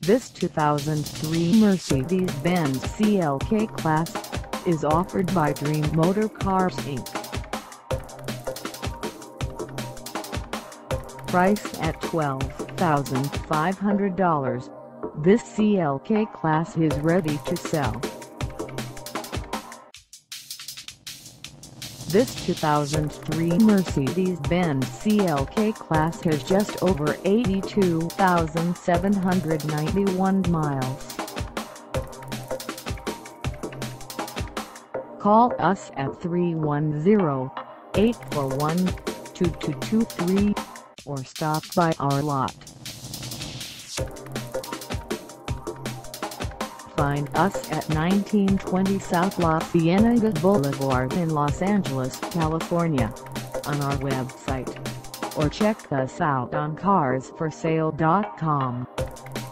This 2003 Mercedes-Benz CLK-Class is offered by Dream Motor Cars Inc. Priced at $12,500, this CLK-Class is ready to sell. This 2003 Mercedes-Benz CLK-Class has just over 82,791 miles. Call us at 310-841-2223 or stop by our lot. Find us at 1920 South La Cienega Boulevard in Los Angeles, California, on our website, or check us out on carsforsale.com.